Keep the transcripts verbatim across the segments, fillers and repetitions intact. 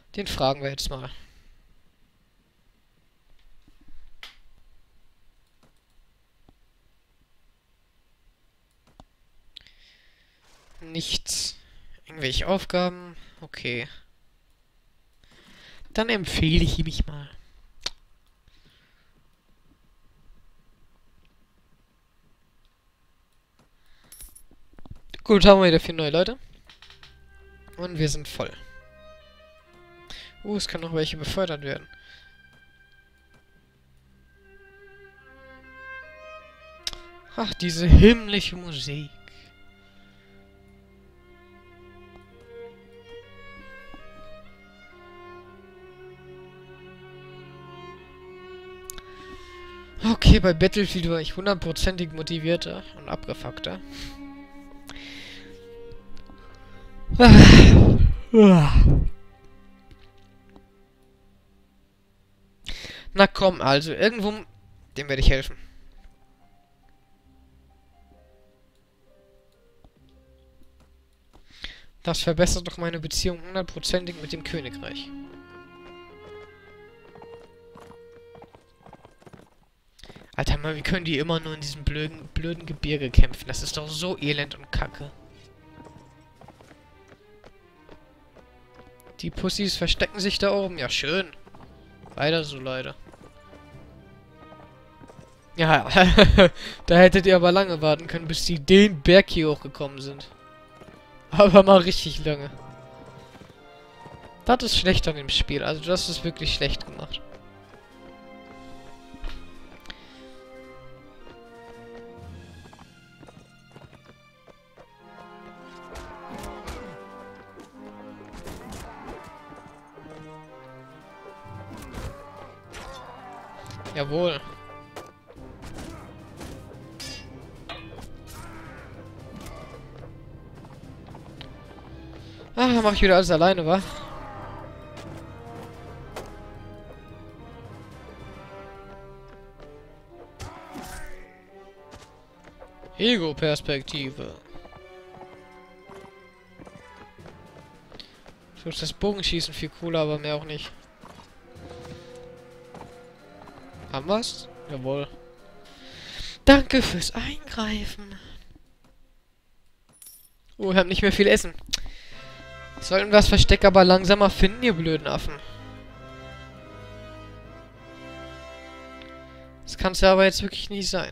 Den fragen wir jetzt mal. Nichts. Irgendwelche Aufgaben? Okay. Dann empfehle ich mich mal. Gut, haben wir wieder vier neue Leute. Und wir sind voll. Uh, es kann noch welche befördert werden. Ach, diese himmlische Musik. Okay, bei Battlefield war ich hundertprozentig motivierter und abgefuckter. Na komm, also irgendwo... Dem werde ich helfen. Das verbessert doch meine Beziehung hundertprozentig mit dem Königreich. Alter, mal, wie können die immer nur in diesem blöden, blöden Gebirge kämpfen? Das ist doch so elend und kacke. Die Pussys verstecken sich da oben. Ja, schön. Weiter so, Leute. Ja, da hättet ihr aber lange warten können, bis die den Berg hier hochgekommen sind. Aber mal richtig lange. Das ist schlecht an dem Spiel. Also das ist wirklich schlecht gemacht. Jawohl. Ah, mach ich wieder alles alleine, wa? Ego-Perspektive. So ist das Bogenschießen viel cooler, aber mehr auch nicht. Haben wir's? Jawohl. Danke fürs Eingreifen. Oh, wir haben nicht mehr viel Essen. Sollten wir das Versteck aber langsamer finden, ihr blöden Affen. Das kann's ja aber jetzt wirklich nicht sein.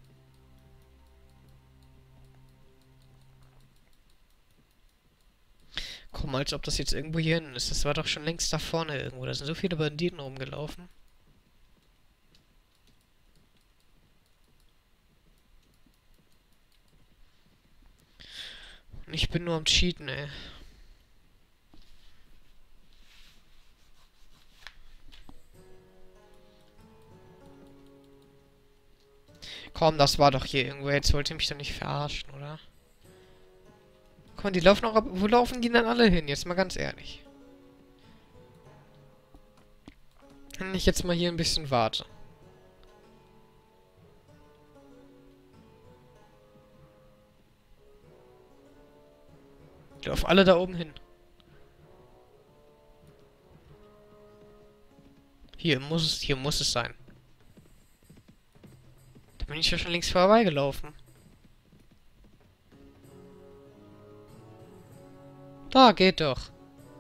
Komm, als ob das jetzt irgendwo hier hinten ist. Das war doch schon längst da vorne irgendwo. Da sind so viele Banditen rumgelaufen. Und ich bin nur am Cheaten, ey. Komm, das war doch hier irgendwo. Jetzt wollt ihr mich doch nicht verarschen, oder? Komm, die laufen auch ab. Wo laufen die denn alle hin? Jetzt mal ganz ehrlich. Wenn ich jetzt mal hier ein bisschen warte. Die laufen alle da oben hin. Hier muss es, hier muss es sein. Da bin ich ja schon links vorbeigelaufen. Da, geht doch.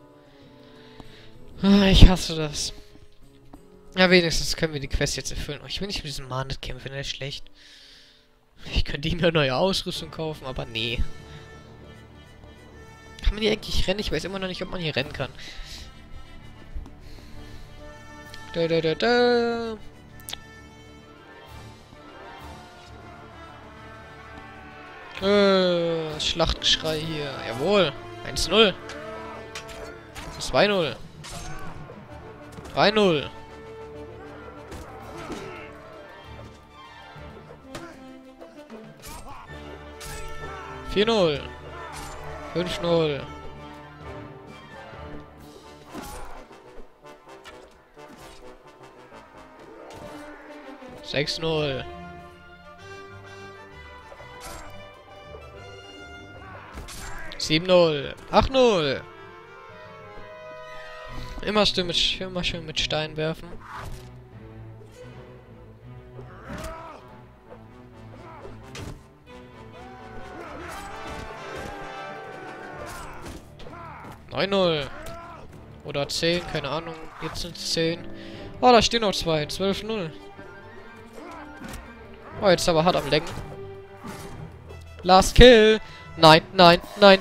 Ah, ich hasse das. Ja, wenigstens können wir die Quest jetzt erfüllen. Oh, ich will nicht mit diesem Manet kämpfen, der ist schlecht. Ich könnte ihm eine neue Ausrüstung kaufen, aber nee. Kann man hier eigentlich rennen? Ich weiß immer noch nicht, ob man hier rennen kann. Da, da, da, da. Äh, Schlachtgeschrei hier. Jawohl. eins null. zwei null. drei null. vier null. fünf null. sechs null. sieben null. acht null. Immer schön mit, immer schön mit Stein werfen. neun null. Oder zehn, keine Ahnung. Jetzt sind es zehn. Oh, da stehen noch zwei. zwölf null. Oh, jetzt aber hart am Lenken. Last Kill. Nein, nein, nein.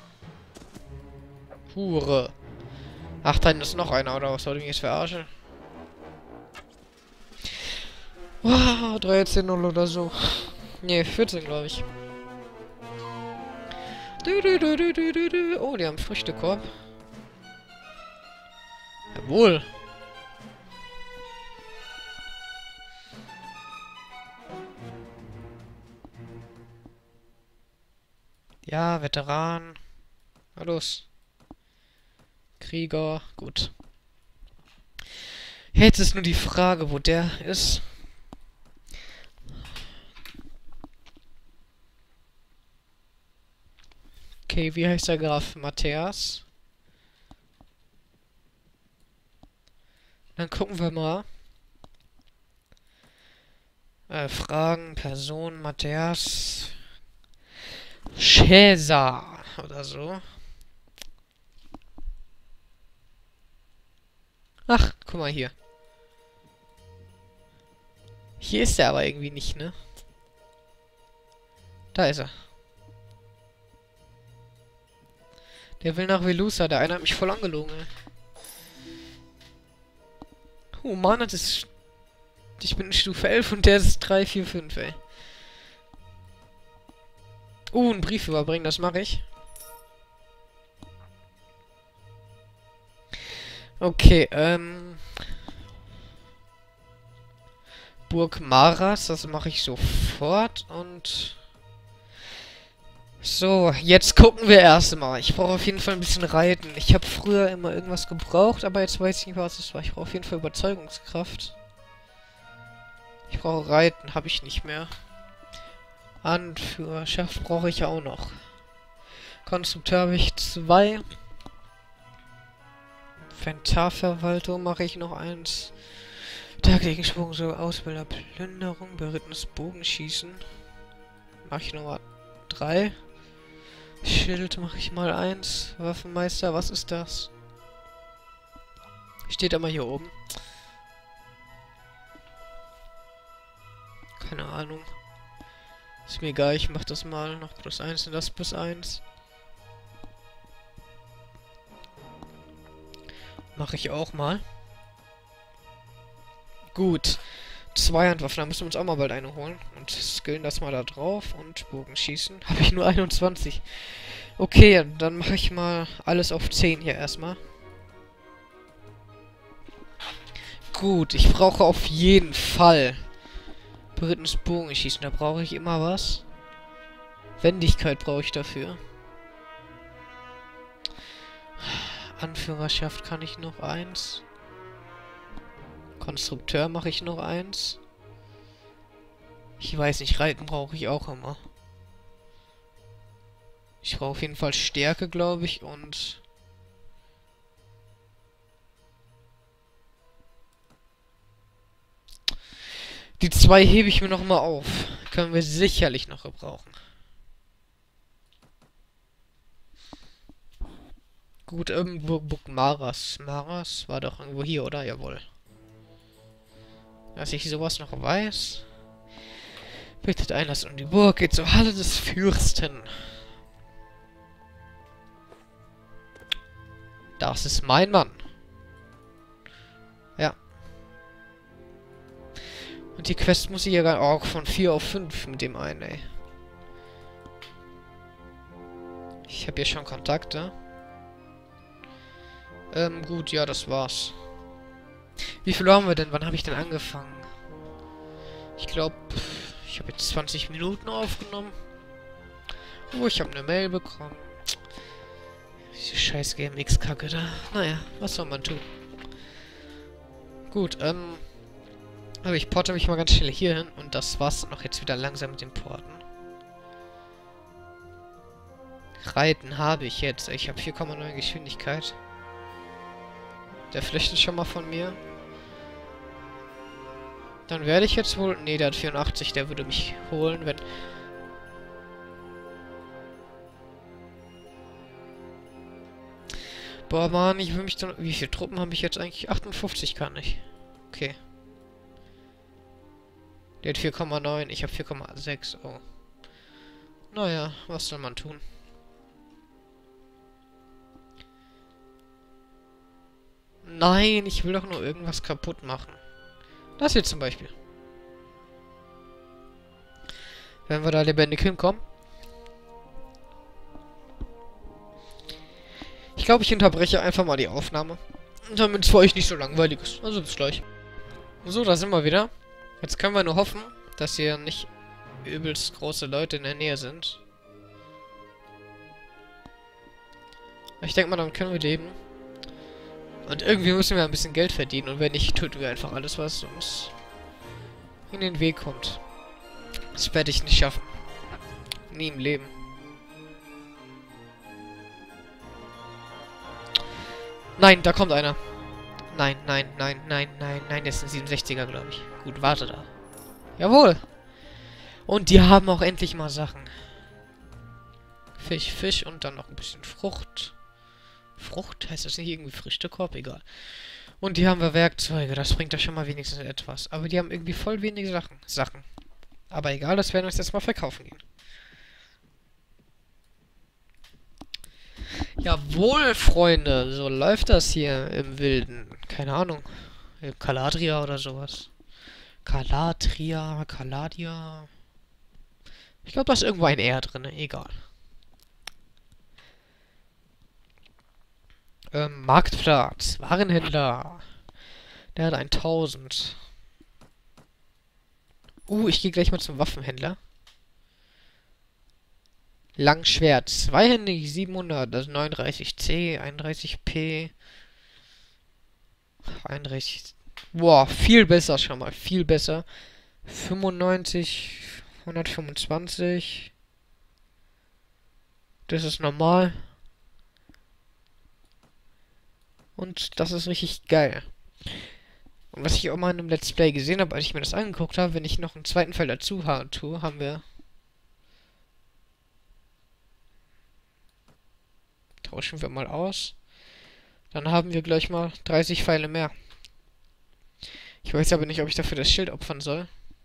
Hure. Ach, da ist noch einer, oder was soll ich mich jetzt verarschen? Wow, dreizehn null oder so. Ne, vierzehn, glaube ich. Du, du, du, du, du, du, du. Oh, die haben Früchtekorb. Jawohl. Ja, Veteran. Na los. Krieger. Gut. Jetzt ist nur die Frage, wo der ist. Okay, wie heißt der Graf? Matthias. Dann gucken wir mal. Äh, Fragen, Person, Matthias. Cäsar oder so. Ach, guck mal hier. Hier ist er aber irgendwie nicht, ne? Da ist er. Der will nach Velusa. Der eine hat mich voll angelogen, ey. Oh Mann, das ist... Ich bin in Stufe elf und der ist drei, vier, fünf, ey. Uh, einen Brief überbringen, das mache ich. Okay, ähm... Burg Maras, das mache ich sofort und... So, jetzt gucken wir erstmal. Ich brauche auf jeden Fall ein bisschen Reiten. Ich habe früher immer irgendwas gebraucht, aber jetzt weiß ich nicht, was es war. Ich brauche auf jeden Fall Überzeugungskraft. Ich brauche Reiten, habe ich nicht mehr. Anführerschaft brauche ich auch noch. Konstrukteur habe ich zwei. Inventarverwaltung mache ich noch eins. Taglichen Schwung, so Ausbilder, Plünderung, berittenes Bogenschießen. Mache ich nochmal drei. Schild mache ich mal eins. Waffenmeister, was ist das? Steht aber hier oben. Keine Ahnung. Ist mir egal, ich mach das mal. Noch plus eins und das plus eins. Mache ich auch mal. Gut. Zweihandwaffen, da müssen wir uns auch mal bald eine holen. Und skillen das mal da drauf. Und Bogenschießen. Habe ich nur einundzwanzig. Okay, dann mache ich mal alles auf zehn hier erstmal. Gut, ich brauche auf jeden Fall berittenes Bogenschießen. Da brauche ich immer was. Wendigkeit brauche ich dafür. Anführerschaft kann ich noch eins. Konstrukteur mache ich noch eins. Ich weiß nicht, Reiten brauche ich auch immer. Ich brauche auf jeden Fall Stärke, glaube ich, und... Die zwei hebe ich mir noch mal auf. Können wir sicherlich noch gebrauchen. Gut, irgendwo Burg Maras. Maras war doch irgendwo hier, oder? Jawohl. Dass ich sowas noch weiß. Bittet Einlass um die Burg, geht zur Halle des Fürsten. Das ist mein Mann. Ja. Und die Quest muss ich ja gar auch von vier auf fünf mit dem einen, ey. Ich habe hier schon Kontakte. Ähm, gut, ja, das war's. Wie viel haben wir denn? Wann habe ich denn angefangen? Ich glaube, ich habe jetzt zwanzig Minuten aufgenommen. Oh, ich habe eine Mail bekommen. Diese scheiß G M X-Kacke da. Naja, was soll man tun? Gut, ähm... aber ich porte mich mal ganz schnell hier hin. Und das war's dann auch jetzt wieder langsam mit den Porten. Reiten habe ich jetzt. Ich habe vier Komma neun Geschwindigkeit. Der flüchtet schon mal von mir. Dann werde ich jetzt wohl... Ne, der hat vierundachtzig, der würde mich holen, wenn... Boah, Mann, ich will mich dann... Wie viele Truppen habe ich jetzt eigentlich? achtundfünfzig kann ich. Okay. Der hat vier Komma neun, ich habe vier Komma sechs. Oh. Naja, was soll man tun? Nein, ich will doch nur irgendwas kaputt machen. Das hier zum Beispiel. Wenn wir da lebendig hinkommen. Ich glaube, ich unterbreche einfach mal die Aufnahme. Damit es für euch nicht so langweilig ist. Also bis gleich. So, da sind wir wieder. Jetzt können wir nur hoffen, dass hier nicht übelst große Leute in der Nähe sind. Ich denke mal, dann können wir leben. Und irgendwie müssen wir ein bisschen Geld verdienen. Und wenn nicht, töten wir einfach alles, was uns in den Weg kommt. Das werde ich nicht schaffen. Nie im Leben. Nein, da kommt einer. Nein, nein, nein, nein, nein, nein. Der ist ein siebenundsechziger, glaube ich. Gut, warte da. Jawohl. Und die haben auch endlich mal Sachen. Fisch, Fisch und dann noch ein bisschen Frucht. Frucht? Heißt das nicht irgendwie Früchtekorb? Egal. Und die haben wir Werkzeuge. Das bringt doch schon mal wenigstens etwas. Aber die haben irgendwie voll wenige Sachen. Sachen. Aber egal, das werden wir uns jetzt mal verkaufen gehen. Jawohl, Freunde. So läuft das hier im Wilden. Keine Ahnung. Caladria oder sowas. Caladria, Caladia. Ich glaube, da ist irgendwo ein R drin. Egal. Ähm, Marktplatz. Warenhändler. Der hat tausend. Uh, ich gehe gleich mal zum Waffenhändler. Langschwert. Zweihändig siebenhundert. Das ist neununddreißig C, einunddreißig P. einunddreißig. Boah, viel besser schon mal. Viel besser. fünfundneunzig. hundertfünfundzwanzig. Das ist normal. Und das ist richtig geil. Und was ich auch mal in einem Let's Play gesehen habe, als ich mir das angeguckt habe, wenn ich noch einen zweiten Fall dazu ha tue, haben wir... Tauschen wir mal aus. Dann haben wir gleich mal dreißig Pfeile mehr. Ich weiß aber nicht, ob ich dafür das Schild opfern soll.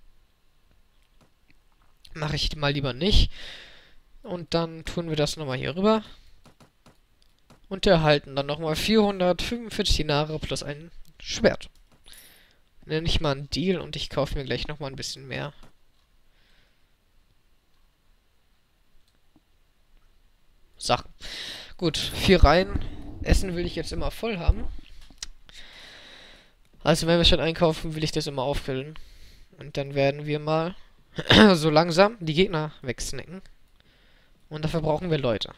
Mache ich mal lieber nicht. Und dann tun wir das nochmal hier rüber. Und erhalten dann nochmal vierhundertfünfundvierzig Dinare plus ein Schwert. Nenne ich mal einen Deal und ich kaufe mir gleich nochmal ein bisschen mehr. Sachen. Gut, vier Reihen. Essen will ich jetzt immer voll haben. Also wenn wir schon einkaufen, will ich das immer auffüllen. Und dann werden wir mal so langsam die Gegner wegsnacken. Und dafür brauchen wir Leute.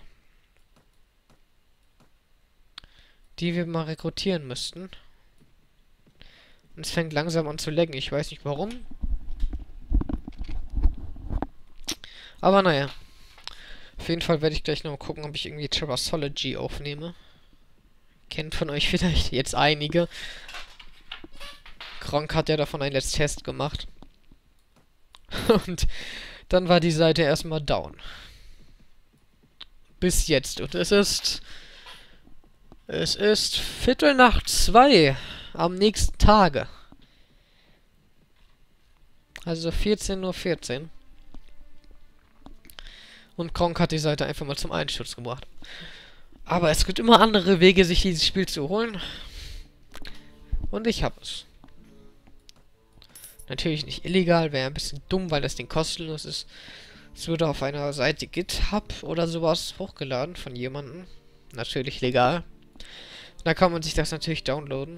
Die wir mal rekrutieren müssten. Und es fängt langsam an zu laggen. Ich weiß nicht warum. Aber naja. Auf jeden Fall werde ich gleich noch mal gucken, ob ich irgendwie Terrasology aufnehme. Kennt von euch vielleicht jetzt einige. Gronk hat ja davon einen Let's Test gemacht. Und dann war die Seite erstmal down. Bis jetzt. Und es ist... Es ist Viertel nach zwei am nächsten Tage. Also vierzehn Uhr vierzehn. Und Gronk hat die Seite einfach mal zum Einsturz gebracht. Aber es gibt immer andere Wege, sich dieses Spiel zu holen. Und ich habe es. Natürlich nicht illegal, wäre ein bisschen dumm, weil das Ding kostenlos ist. Es wurde auf einer Seite GitHub oder sowas hochgeladen von jemandem. Natürlich legal. Da kann man sich das natürlich downloaden.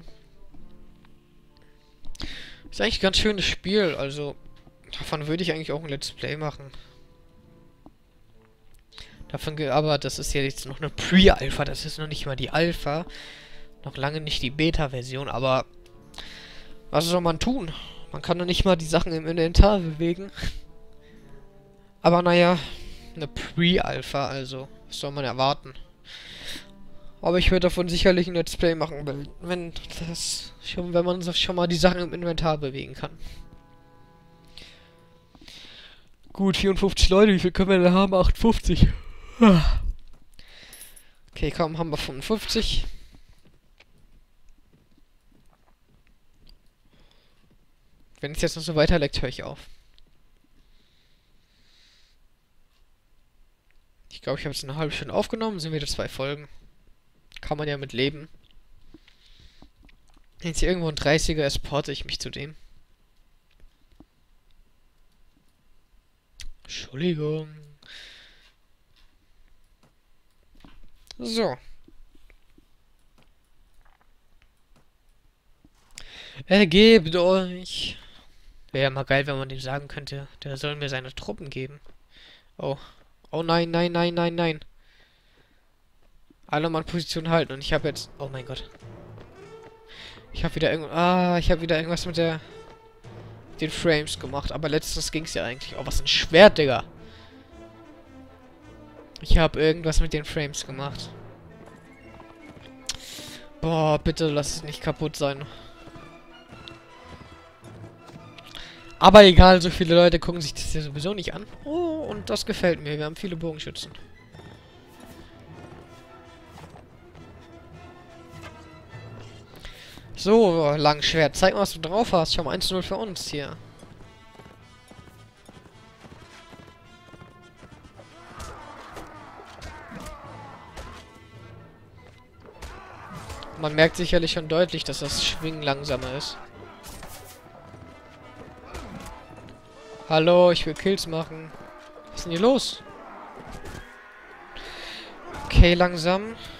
Ist eigentlich ein ganz schönes Spiel, also davon würde ich eigentlich auch ein Let's Play machen. Davon, aber das ist ja jetzt noch eine Pre-Alpha, das ist noch nicht mal die Alpha. Noch lange nicht die Beta-Version, aber was soll man tun? Man kann doch nicht mal die Sachen im Inventar bewegen. Aber naja, eine Pre-Alpha, also was soll man erwarten? Aber ich werde davon sicherlich ein Let's Play machen, weil wenn das schon, wenn man so schon mal die Sachen im Inventar bewegen kann. Gut, vierundfünfzig Leute, wie viel können wir denn haben? achtundfünfzig. Okay, komm, haben wir fünfundfünfzig. Wenn es jetzt noch so weiterleckt, höre ich auf. Ich glaube, ich habe jetzt eine halbe Stunde aufgenommen, sind wieder zwei Folgen. Kann man ja mit leben. Wenn jetzt hier irgendwo ein dreißiger ist, porte ich mich zu dem. Entschuldigung. So. Ergebt euch. Wäre ja mal geil, wenn man dem sagen könnte, der soll mir seine Truppen geben. Oh. Oh nein, nein, nein, nein, nein. Alle Mann Position halten und ich habe jetzt... Oh mein Gott. Ich habe wieder irgend... Ah, ich habe wieder irgendwas mit der... den Frames gemacht. Aber letztens ging es ja eigentlich. Oh, was ein Schwert, Digga. Ich habe irgendwas mit den Frames gemacht. Boah, bitte lass es nicht kaputt sein. Aber egal, so viele Leute gucken sich das ja sowieso nicht an. Oh, und das gefällt mir. Wir haben viele Bogenschützen. So, Langschwert. Zeig mal, was du drauf hast. Schau mal, eins zu null für uns hier. Man merkt sicherlich schon deutlich, dass das Schwingen langsamer ist. Hallo, ich will Kills machen. Was ist denn hier los? Okay, langsam.